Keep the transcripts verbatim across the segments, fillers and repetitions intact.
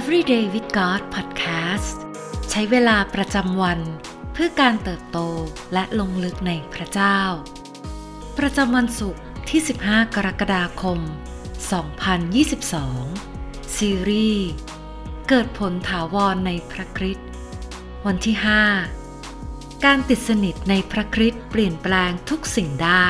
Everyday with God Podcast ใช้เวลาประจำวันเพื่อการเติบโตและลงลึกในพระเจ้าประจำวันศุกร์ที่สิบห้ากรกฎาคมสองพันยี่สิบสองซีรีส์เกิดผลถาวรในพระคริสต์วันที่ห้าการติดสนิทในพระคริสต์เปลี่ยนแปลงทุกสิ่งได้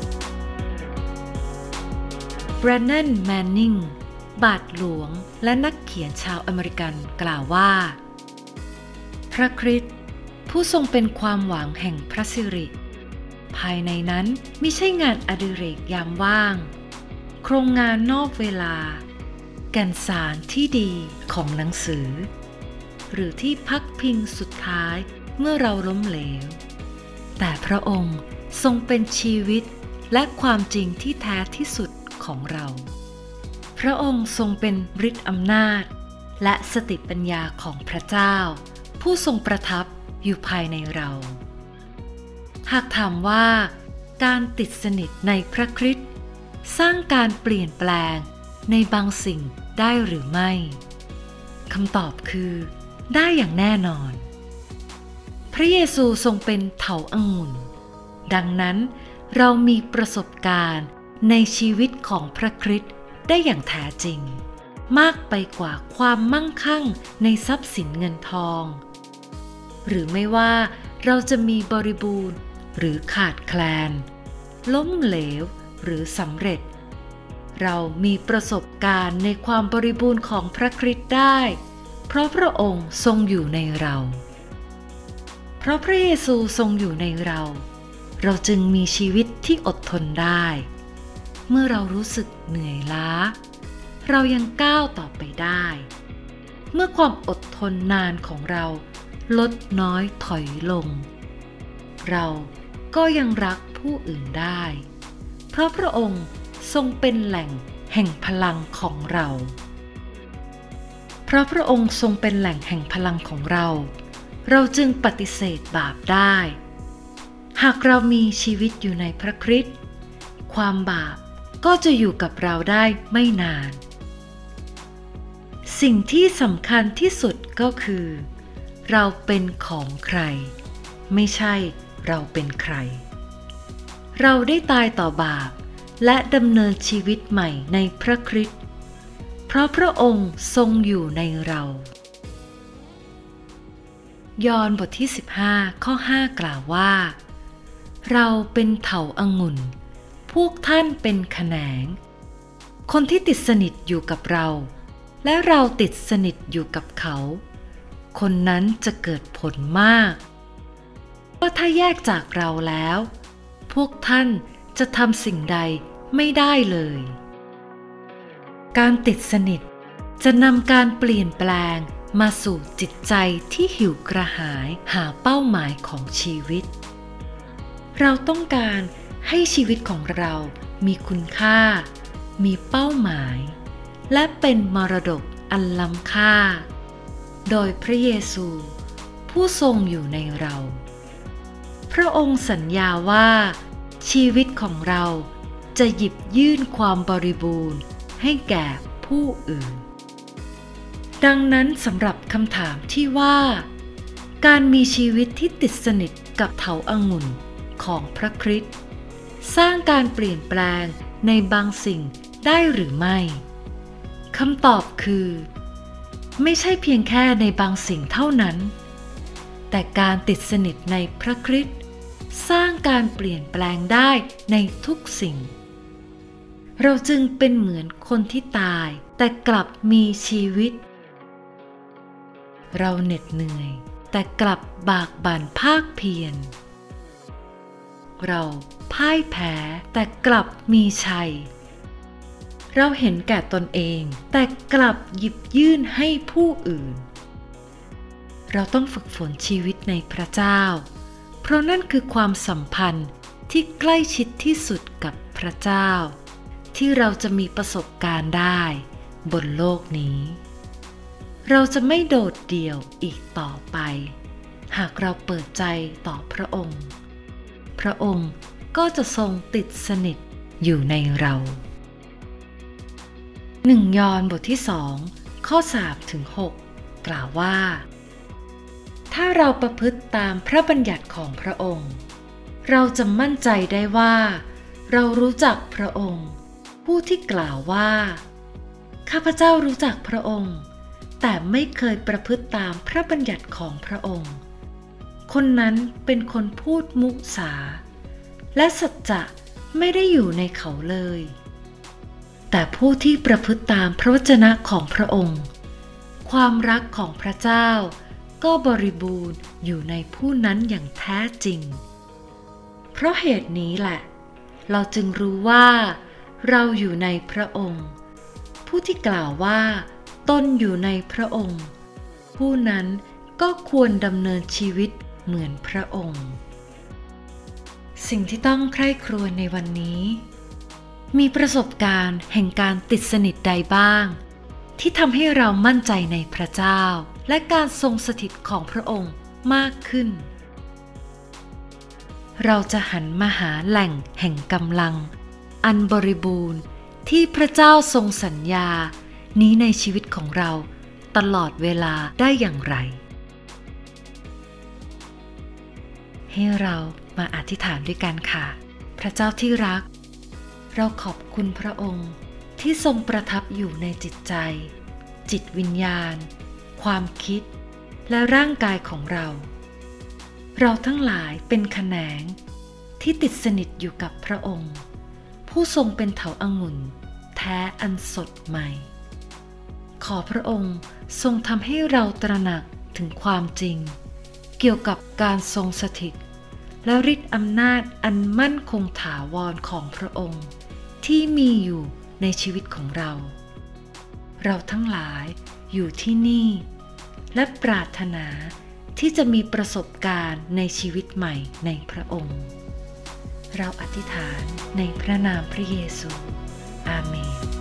แบรนนัน แมนนิงบาทหลวงและนักเขียนชาวอเมริกันกล่าวว่าพระคริสต์ผู้ทรงเป็นความหวังแห่งพระสิริภายในนั้นมิใช่งานอดิเรกยามว่างโครงงานนอกเวลาแก่นสารที่ดีของหนังสือหรือที่พักพิงสุดท้ายเมื่อเราล้มเหลวแต่พระองค์ทรงเป็นชีวิตและความจริงที่แท้ที่สุดของเราพระองค์ทรงเป็นฤทธิ์อำนาจและสติปัญญาของพระเจ้าผู้ทรงประทับอยู่ภายในเราหากถามว่าการติดสนิทในพระคริสต์สร้างการเปลี่ยนแปลงในบางสิ่งได้หรือไม่คำตอบคือได้อย่างแน่นอนพระเยซูทรงเป็นเถาองุ่นดังนั้นเรามีประสบการณ์ในชีวิตของพระคริสต์ได้อย่างแท้จริงมากไปกว่าความมั่งคั่งในทรัพย์สินเงินทองหรือไม่ว่าเราจะมีบริบูรณ์หรือขาดแคลนล้มเหลวหรือสำเร็จเรามีประสบการณ์ในความบริบูรณ์ของพระคริสต์ได้เพราะพระองค์ทรงอยู่ในเราเพราะพระเยซูทรงอยู่ในเราเราจึงมีชีวิตที่อดทนได้เมื่อเรารู้สึกเหนื่อยล้าเรายังก้าวต่อไปได้เมื่อความอดทนนานของเราลดน้อยถอยลงเราก็ยังรักผู้อื่นได้เพราะพระองค์ทรงเป็นแหล่งแห่งพลังของเราเพราะพระองค์ทรงเป็นแหล่งแห่งพลังของเราเราจึงปฏิเสธบาปได้หากเรามีชีวิตอยู่ในพระคริสต์ความบาปก็จะอยู่กับเราได้ไม่นานสิ่งที่สำคัญที่สุดก็คือเราเป็นของใครไม่ใช่เราเป็นใครเราได้ตายต่อบาปและดำเนินชีวิตใหม่ในพระคริสต์เพราะพระองค์ทรงอยู่ในเรายอห์นบทที่สิบห้าข้อห้ากล่าวว่าเราเป็นเถาองุ่นพวกท่านเป็นแขนงคนที่ติดสนิทอยู่กับเราและเราติดสนิทอยู่กับเขาคนนั้นจะเกิดผลมากเพราะถ้าแยกจากเราแล้วพวกท่านจะทำสิ่งใดไม่ได้เลยการติดสนิทจะนำการเปลี่ยนแปลงมาสู่จิตใจที่หิวกระหายหาเป้าหมายของชีวิตเราต้องการให้ชีวิตของเรามีคุณค่ามีเป้าหมายและเป็นมรดกอันล้ำค่าโดยพระเยซูผู้ทรงอยู่ในเราพระองค์สัญญาว่าชีวิตของเราจะหยิบยื่นความบริบูรณ์ให้แก่ผู้อื่นดังนั้นสำหรับคำถามที่ว่าการมีชีวิตที่ติดสนิทกับเถาองุ่นของพระคริสต์สร้างการเปลี่ยนแปลงในบางสิ่งได้หรือไม่คำตอบคือไม่ใช่เพียงแค่ในบางสิ่งเท่านั้นแต่การติดสนิทในพระคริสต์สร้างการเปลี่ยนแปลงได้ในทุกสิ่งเราจึงเป็นเหมือนคนที่ตายแต่กลับมีชีวิตเราเหน็ดเหนื่อยแต่กลับบากบั่นภาคเพียรเราพ่ายแพ้แต่กลับมีชัยเราเห็นแก่ตนเองแต่กลับหยิบยื่นให้ผู้อื่นเราต้องฝึกฝนชีวิตในพระเจ้าเพราะนั่นคือความสัมพันธ์ที่ใกล้ชิดที่สุดกับพระเจ้าที่เราจะมีประสบการณ์ได้บนโลกนี้เราจะไม่โดดเดี่ยวอีกต่อไปหากเราเปิดใจต่อพระองค์พระองค์ก็จะทรงติดสนิทอยู่ในเราหนึ่งยอห์นบทที่สองข้อ สามถึงหก กล่าวว่า ถ้าเราประพฤติตามพระบัญญัติของพระองค์เราจะมั่นใจได้ว่าเรารู้จักพระองค์ผู้ที่กล่าวว่าข้าพเจ้ารู้จักพระองค์แต่ไม่เคยประพฤติตามพระบัญญัติของพระองค์คนนั้นเป็นคนพูดมุสาและสัจจะไม่ได้อยู่ในเขาเลยแต่ผู้ที่ประพฤติตามพระวจนะของพระองค์ความรักของพระเจ้าก็บริบูรณ์อยู่ในผู้นั้นอย่างแท้จริงเพราะเหตุนี้แหละเราจึงรู้ว่าเราอยู่ในพระองค์ผู้ที่กล่าวว่าตนอยู่ในพระองค์ผู้นั้นก็ควรดำเนินชีวิตเหมือนพระองค์สิ่งที่ต้องใคร่ครวญในวันนี้มีประสบการณ์แห่งการติดสนิทใดบ้างที่ทำให้เรามั่นใจในพระเจ้าและการทรงสถิตของพระองค์มากขึ้นเราจะหันมาหาแหล่งแห่งกำลังอันบริบูรณ์ที่พระเจ้าทรงสัญญานี้ในชีวิตของเราตลอดเวลาได้อย่างไรให้เรามาอธิษฐานด้วยกันค่ะพระเจ้าที่รักเราขอบคุณพระองค์ที่ทรงประทับอยู่ในจิตใจจิตวิญญาณความคิดและร่างกายของเราเราทั้งหลายเป็นแขนงที่ติดสนิทอยู่กับพระองค์ผู้ทรงเป็นเถาองุ่นแท้อันสดใหม่ขอพระองค์ทรงทำให้เราตระหนักถึงความจริงเกี่ยวกับการทรงสถิตและฤทธิ์อำนาจอันมั่นคงถาวรของพระองค์ที่มีอยู่ในชีวิตของเราเราทั้งหลายอยู่ที่นี่และปรารถนาที่จะมีประสบการณ์ในชีวิตใหม่ในพระองค์เราอธิษฐานในพระนามพระเยซูอาเมน